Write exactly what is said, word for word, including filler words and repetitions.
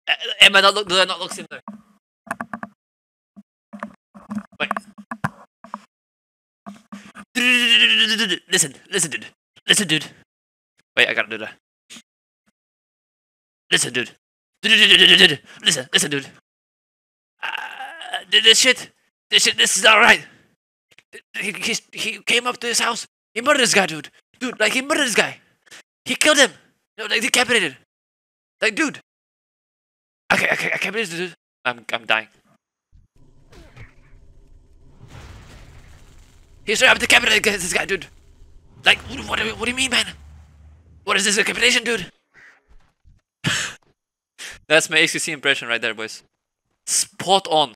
Am I not look? Do I not look similar? Wait. Listen, listen, dude. Listen, dude. Wait, I gotta do that. Listen, dude. Listen, listen, dude. Uh, this shit, this shit, this is not right. He, he, he came up to his house. He murdered this guy, dude. Dude, like he murdered this guy. He killed him. No, like decapitated. Like, dude. Okay, okay, I can't believe this, dude. I'm, I'm dying. He's straight up decapitated this guy, dude. Like, what, what do you mean, man? What is this decapitation, dude? That's my xQc impression right there, boys. Spot on.